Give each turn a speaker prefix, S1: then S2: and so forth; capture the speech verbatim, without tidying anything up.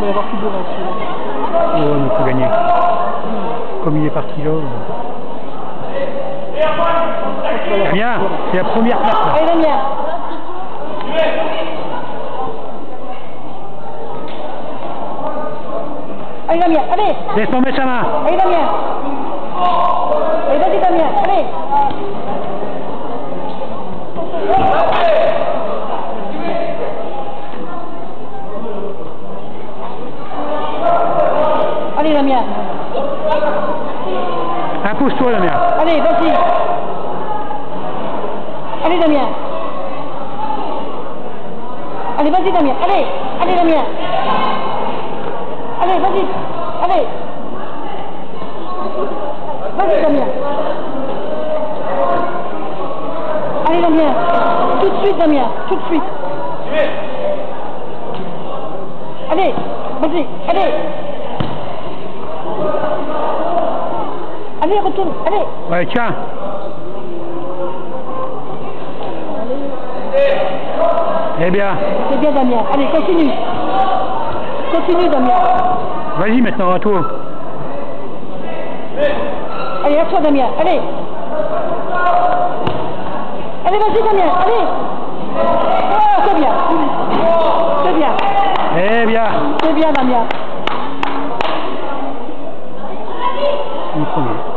S1: va y avoir plus de là.
S2: Oh, il faut gagner. Comme il est parti là. Damien, c'est la première place là.
S1: Allez Damien. Allez Damien, allez.
S2: Laisse tomber sa main.
S1: Allez Damien. Allez vas-y Damien, allez. Allez Damien.
S2: Impose-toi Damien.
S1: Allez, vas-y. Allez Damien. Allez, vas-y Damien. Allez, allez Damien. Allez, vas-y. Allez. Vas-y Damien. Allez Damien. Tout de suite Damien. Tout de suite. Allez, vas-y. Allez. Allez, retourne, allez.
S2: Ouais, tiens. Eh bien.
S1: C'est bien Damien. Allez, continue. Continue Damien.
S2: Vas-y maintenant, à toi.
S1: Allez, à toi Damien. Allez. Allez, vas-y Damien. Allez. Oh, c'est bien. C'est bien.
S2: Eh bien.
S1: C'est bien Damien.
S2: Il est premier.